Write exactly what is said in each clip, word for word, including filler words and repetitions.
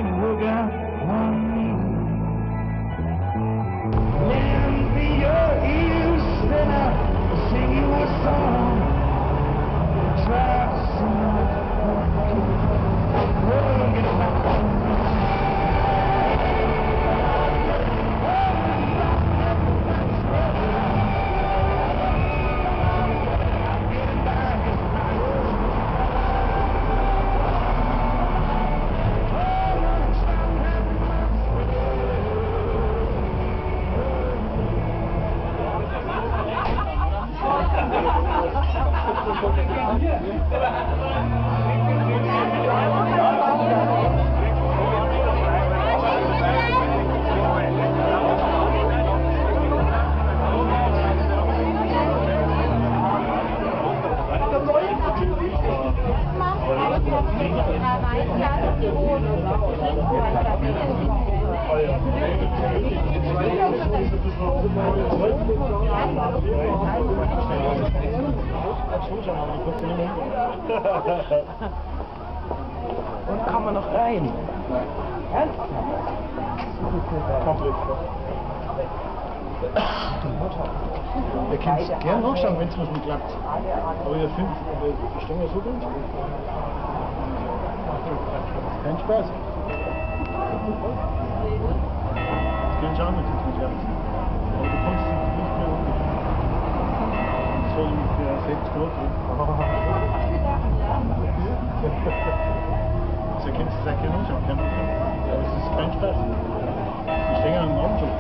time to work out on me. Lend me your ears, then I'll sing you a song. Try to sing it. Get back home. Und kann man noch rein? Ernsthaft? Ihr könnt es gerne nachschauen, wenn es was nicht klappt. Aber ihr findet die Stange so gut. Kein Spaß. Es geht schon mit dem Herz. Aber du kommst nicht mehr um. So ungefähr sechs Grad drin. Also ihr könnt es auch gerne anschauen, kein Problem. Aber es ist kein Spaß. Die stehen am Abend schon.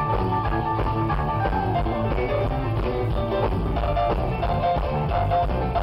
Thank you.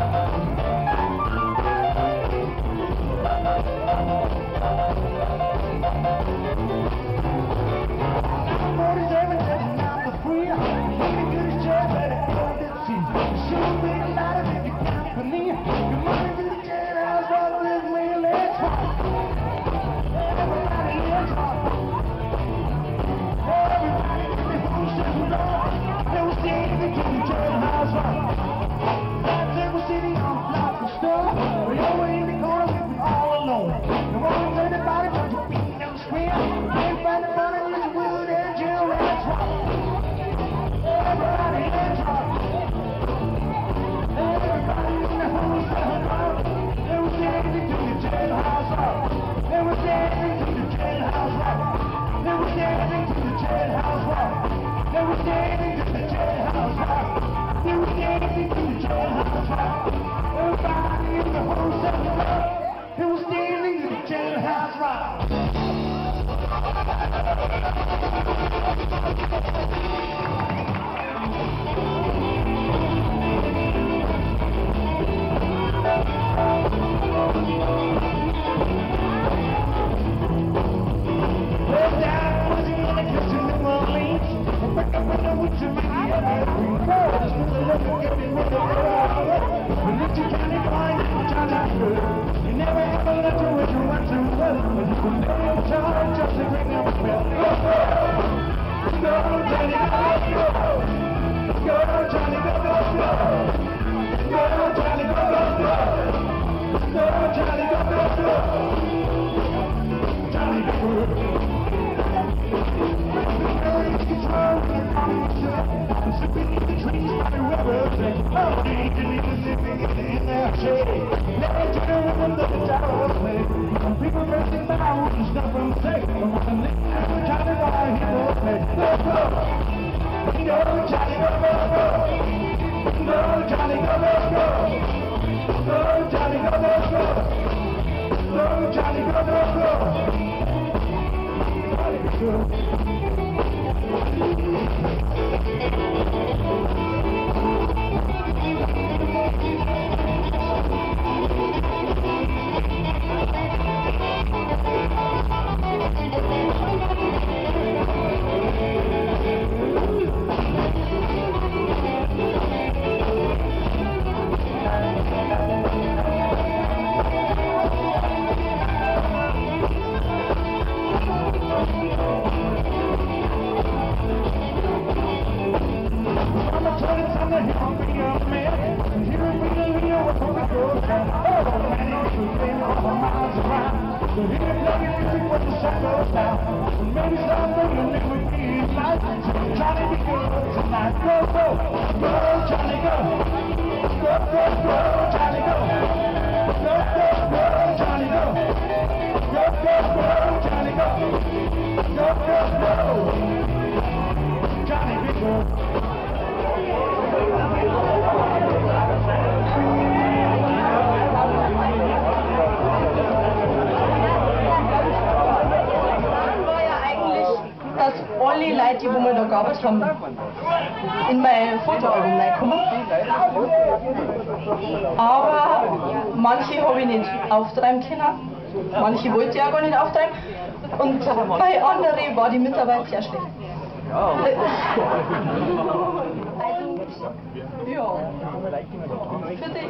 alle Leute, die wir da gearbeitet haben, in mein Fotoalbum reinkommen. Aber manche habe ich nicht auftreiben können, manche wollte ich auch gar nicht auftreiben. Und bei anderen war die Mitarbeit sehr schlecht. Also, ja, für dich.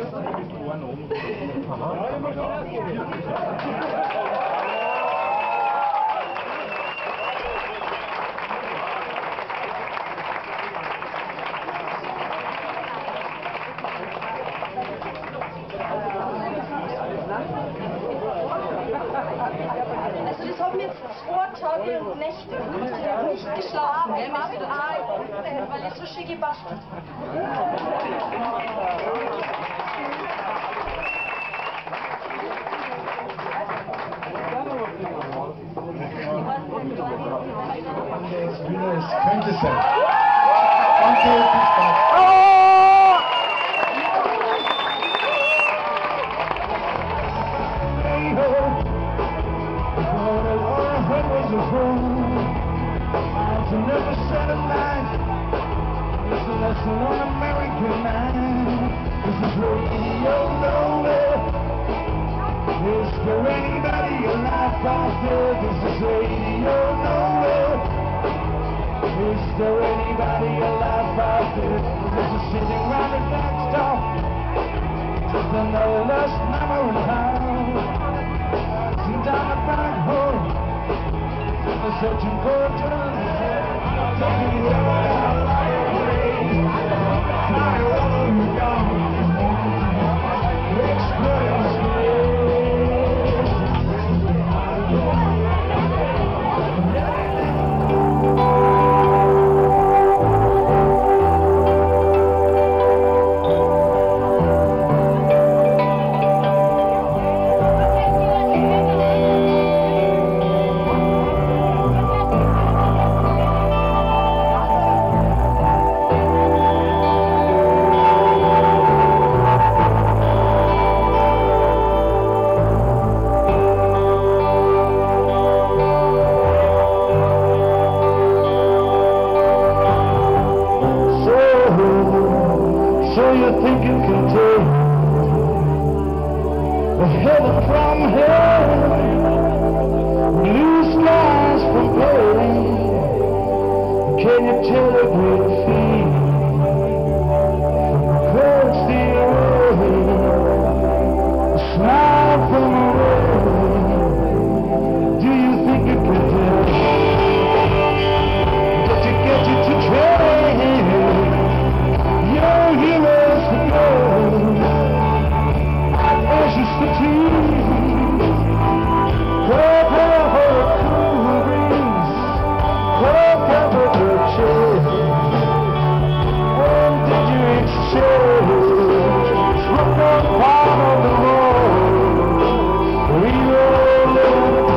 Also das haben jetzt zwei Tage und Nächte nicht geschlafen, gell, weil ich so schön gebastelt Es könnte sein. Danke, bis bald. To never set a line. It's a lesson on American mind. This is radio nowhere. Is there anybody alive out there? This is radio nowhere. Is there anybody alive out there? This is sitting round the next door. Just another lost memory house. Sitting down the back home. Searching for truth. Taking where I like I want to go. Express heaven from hell, blue skies from pain. Can you tell a great feeling from a cold steel rain, a smile from a rain? Do you think you can tell? Did you get you to train your heroes to go? Ashes fatigue, cold cold cool breeze, cold temperature chill. When did you exchange? Look up part of the road, reload the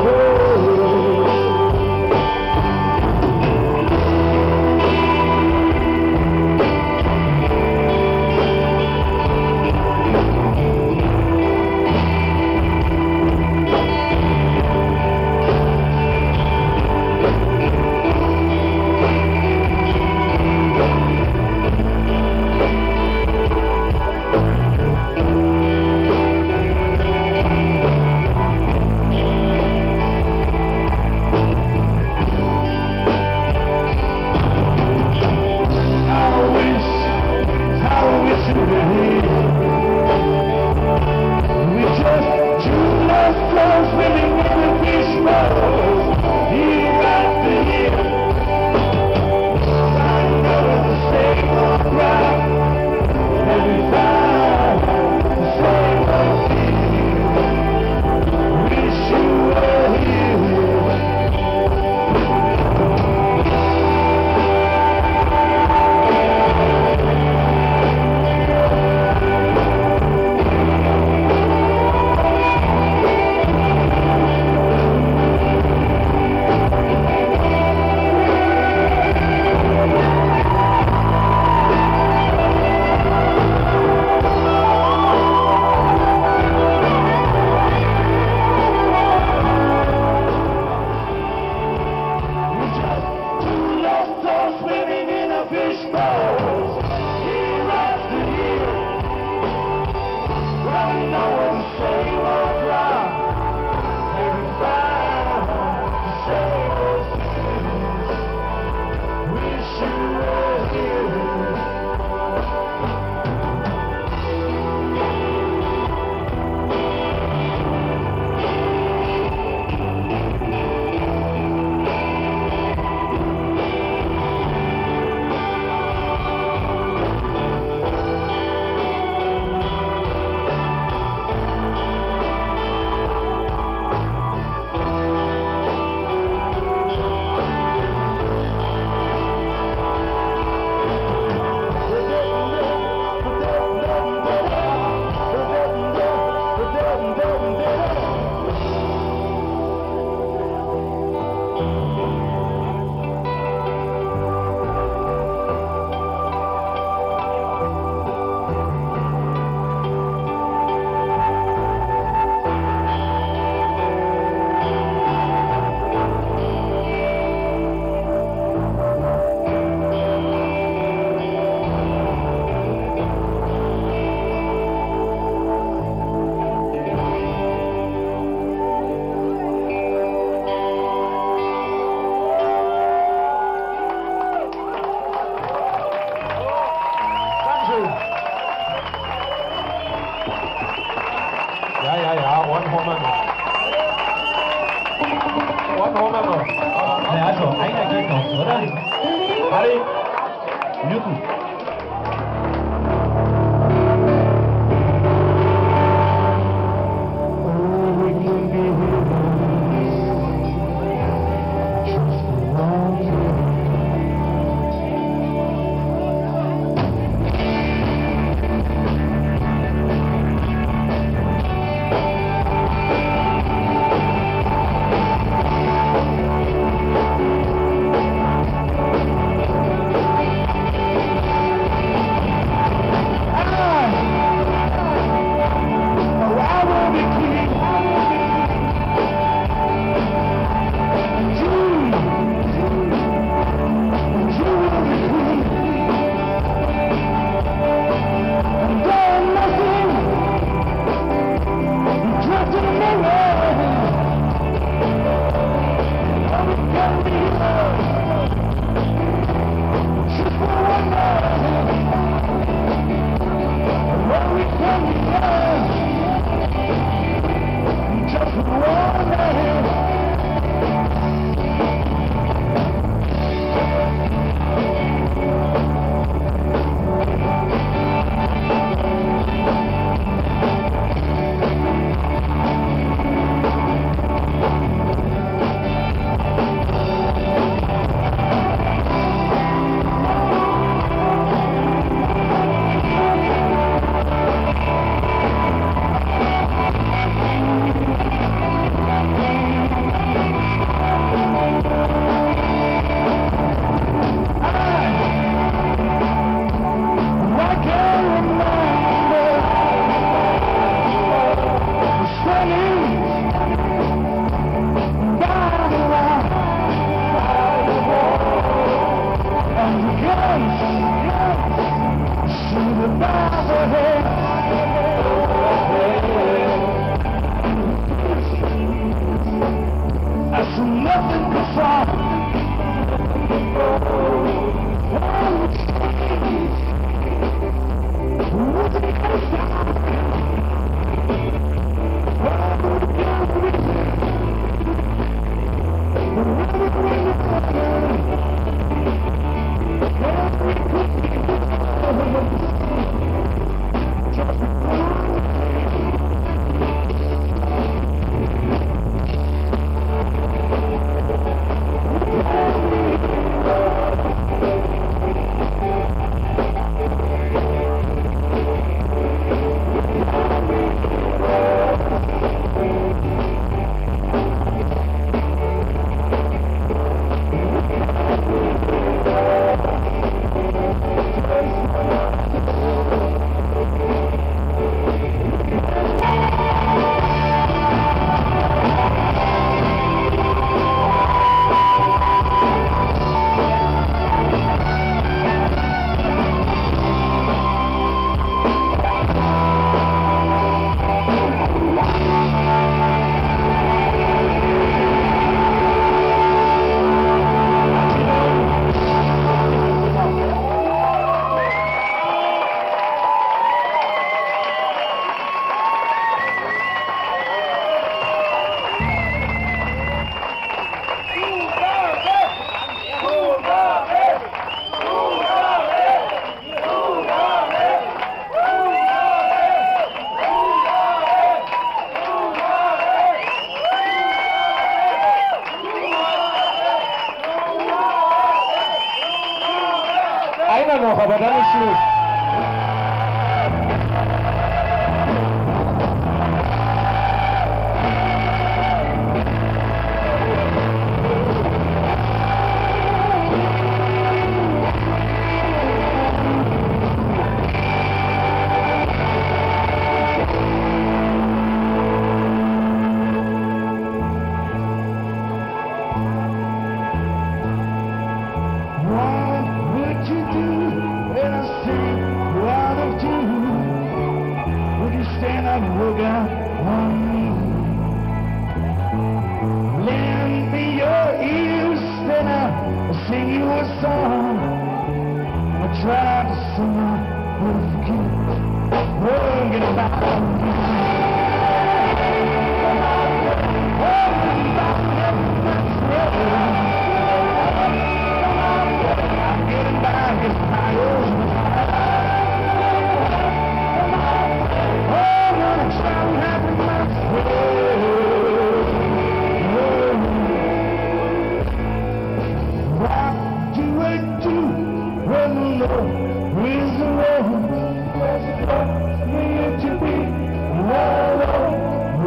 Ja, ja, ja, einen haben wir noch. Einen haben wir noch. Na also, einer geht noch, oder? Harry, Newton. Thank a song. I tried to sing it with the kids. Won't get back on me. I'm getting back as high as my heart. Oh, I'm gonna try and have my friends. What do I do when the Lord is around? Where's it for me to be alone?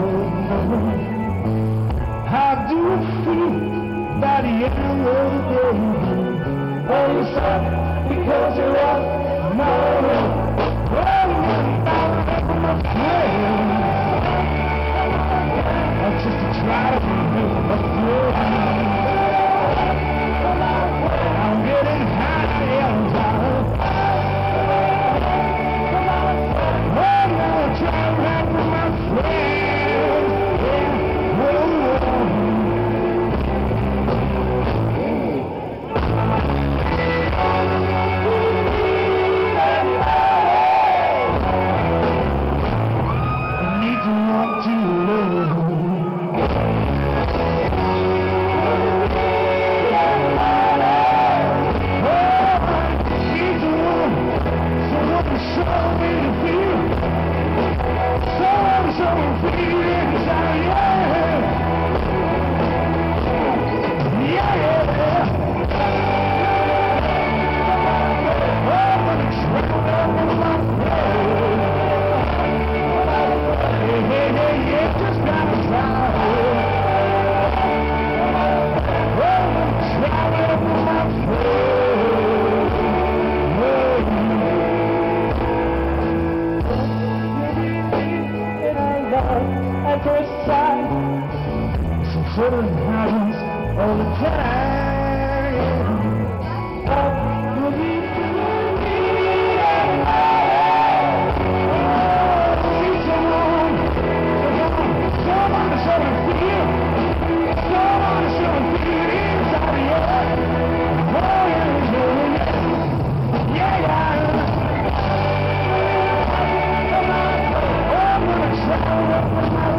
How do I feel by the end of the day? Oh, you stop because you're up my way. Oh, I'm bound for my friends. I'm just a try to be a friend. I'm getting high on time. Oh, I'm gonna try to rap with my friends. Yeah. Whoa, whoa. I need to want to live. Show me the feel. Someone show me feelings. Yeah, yeah, yeah. Oh, I'm gonna travel down with my friend. Hey, hey, hey, yeah, just gotta try. Oh, I'm gonna travel with my friend. At first sight, some sort of happens all the time. Oh, you'll be feeling me and I. See someone, someone, someone to show me feel, someone to show me feel inside of you. Oh, yeah, yeah, yeah, yeah. I'm gonna try to work with my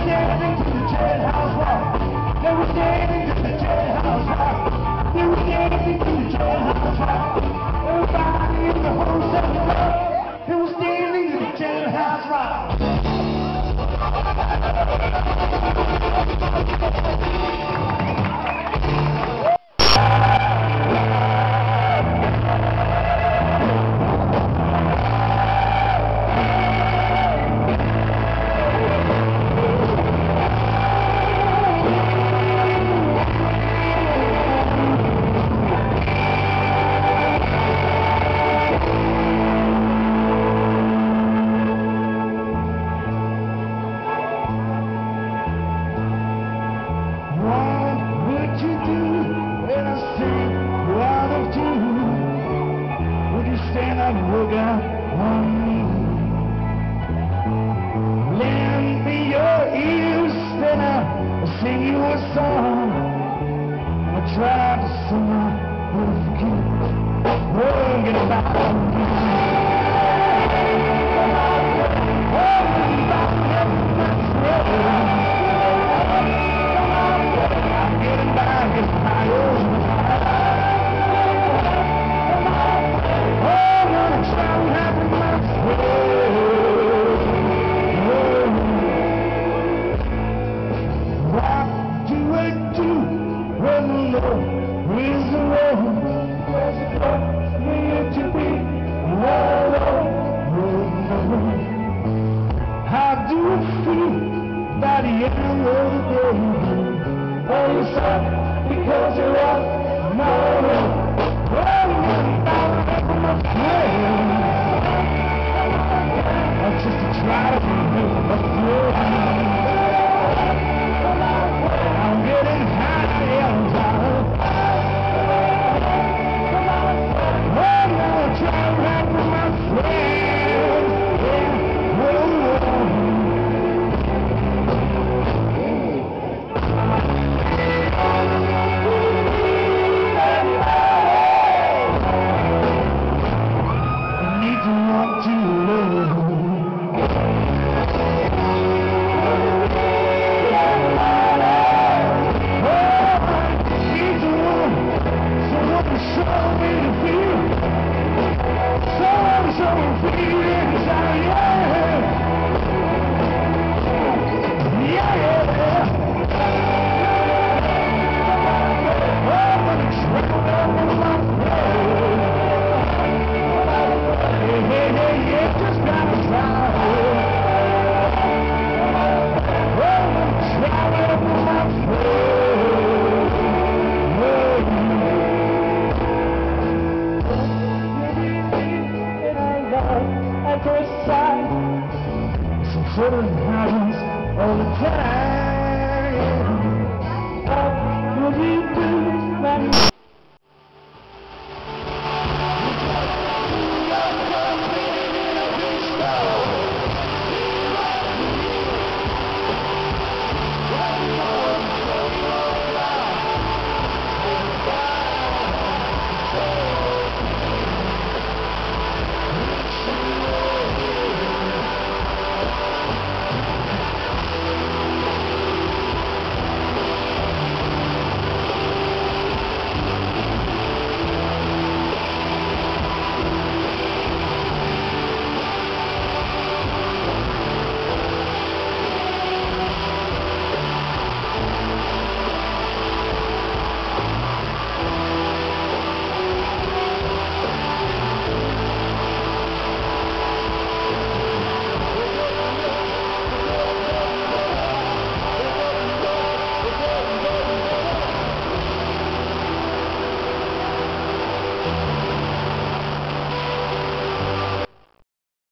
standing to the jailhouse wall. They were standing to the jailhouse wall. They were standing to the jailhouse wall. Everybody in the whole seven club. They were standing to the jailhouse wall. Stand up and look out on me. Lend me your ears, then I'll sing you a song. I try to sing but forget. Won't get back on me. I'm getting back as my own. How do you feel by the end of the day? Are you sad because you're up? No, no. Running down from my friends. I'm just a try to